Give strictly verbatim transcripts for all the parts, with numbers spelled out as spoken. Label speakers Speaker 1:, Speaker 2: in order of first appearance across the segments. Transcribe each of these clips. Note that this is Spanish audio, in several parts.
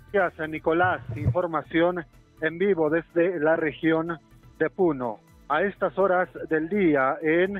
Speaker 1: Gracias, Nicolás. Información en vivo desde la región de Puno. A estas horas del día en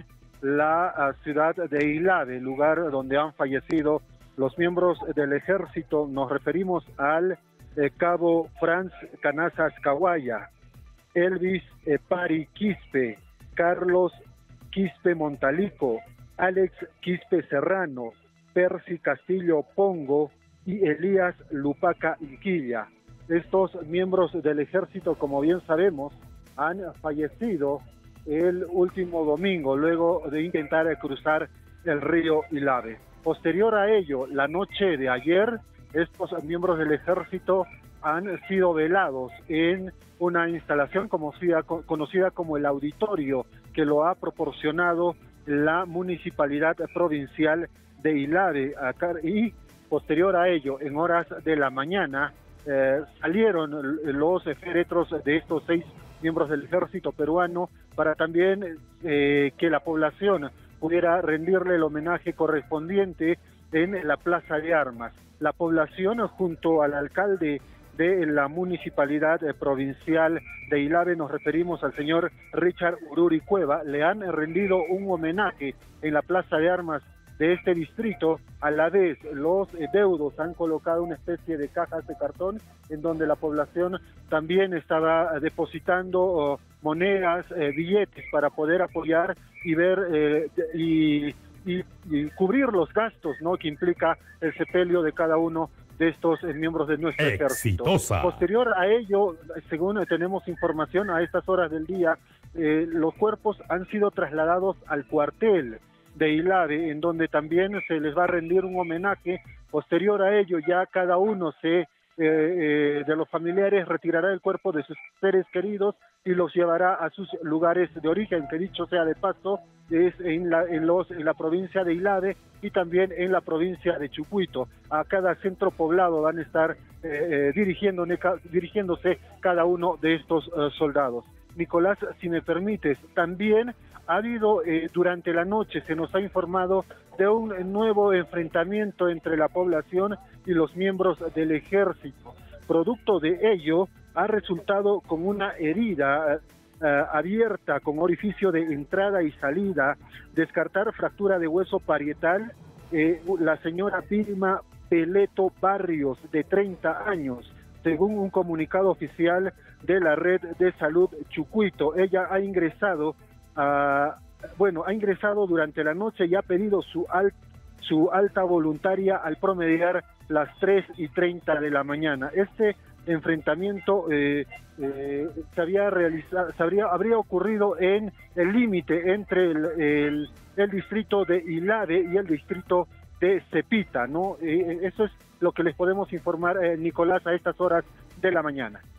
Speaker 1: la uh, ciudad de Ilave, lugar donde han fallecido los miembros del ejército, nos referimos al eh, cabo Franz Canazas Kawaya, Elvis eh, Pari Quispe, Carlos Quispe Montalico, Alex Quispe Serrano, Percy Castillo Pongo y Elías Lupaca Inquilla. Estos miembros del ejército, como bien sabemos, han fallecido el último domingo luego de intentar cruzar el río Ilave. Posterior a ello, la noche de ayer, estos miembros del ejército han sido velados en una instalación conocida, conocida como el auditorio, que lo ha proporcionado la Municipalidad Provincial de Ilave. Y posterior a ello, en horas de la mañana, eh, salieron los féretros de estos seis miembros del ejército peruano para también eh, que la población pudiera rendirle el homenaje correspondiente en la Plaza de Armas. La población, junto al alcalde de la Municipalidad Provincial de Ilave, nos referimos al señor Richard Ururi Cueva, le han rendido un homenaje en la Plaza de Armas de este distrito. A la vez, los deudos han colocado una especie de cajas de cartón en donde la población también estaba depositando oh, monedas, eh, billetes para poder apoyar y ver eh, y, y, y cubrir los gastos, ¿no?, que implica el sepelio de cada uno de estos eh, miembros de nuestro
Speaker 2: Exitosa.
Speaker 1: ejército. Posterior a ello, según tenemos información a estas horas del día, eh, los cuerpos han sido trasladados al cuartel de Ilave, en donde también se les va a rendir un homenaje. Posterior a ello, ya cada uno se eh, eh, de los familiares retirará el cuerpo de sus seres queridos y los llevará a sus lugares de origen, que dicho sea de paso, es en la, en los, en la provincia de Ilave y también en la provincia de Chucuito. A cada centro poblado van a estar eh, eh, dirigiendo, dirigiéndose cada uno de estos uh, soldados. Nicolás, si me permites, también ha habido eh, durante la noche, se nos ha informado de un nuevo enfrentamiento entre la población y los miembros del ejército. Producto de ello, ha resultado con una herida uh, abierta con orificio de entrada y salida, descartar fractura de hueso parietal, eh, la señora Vilma Peleto Barrios, de treinta años, según un comunicado oficial de la Red de Salud Chucuito. Ella ha ingresado a, bueno, ha ingresado durante la noche y ha pedido su, al, su alta voluntaria al promediar las tres y treinta de la mañana. Este enfrentamiento eh, eh, se había realizado, se habría, habría ocurrido en el límite entre el, el, el distrito de Ilave y el distrito de Cepita, ¿no? Eh, eso es lo que les podemos informar, eh, Nicolás, a estas horas de la mañana.